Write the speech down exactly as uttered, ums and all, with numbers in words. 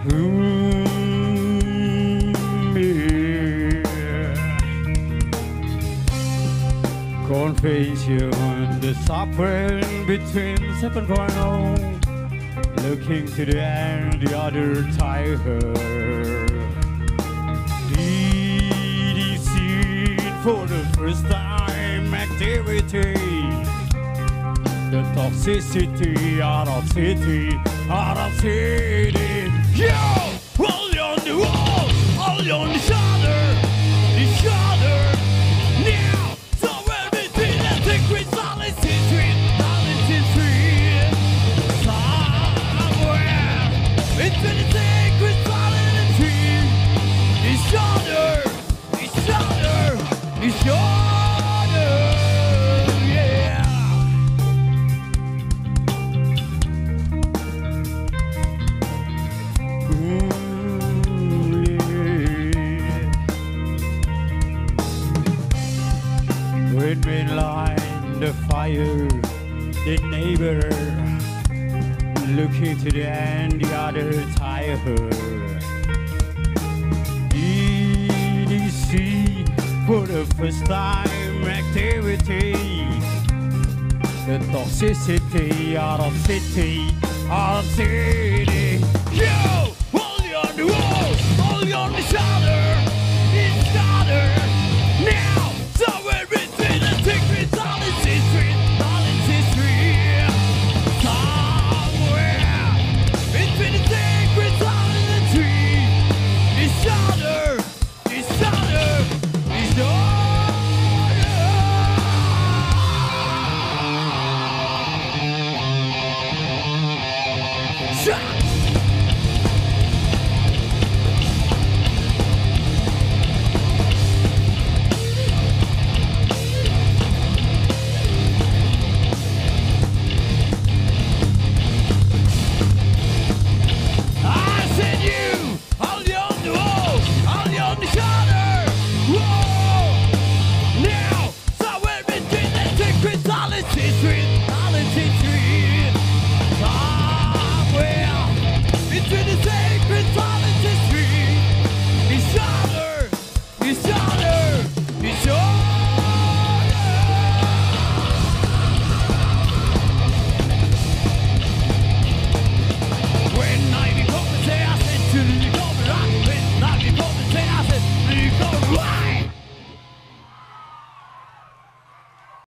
Mm, yeah. Confession, the suffering between seven point oh. Looking to the end, the other tiger. D D C for the first time activity. The toxicity out of city, out of city. Yo, all on the wall, all on each other, each other. Now, somewhere between the secret silence between silence and free. Somewhere between the secret silence and free. Each other, each other, each other. When we light the fire, the neighbor looking to the end, the other tiger. D D C for the first time activity. The toxicity out of city, out of city. Yo, all on the wall, all on each other, each other. Now, somewhere between the secret silence is free, silence is free. Somewhere between the secret silence and free. Each other, each other, each other. Shut. History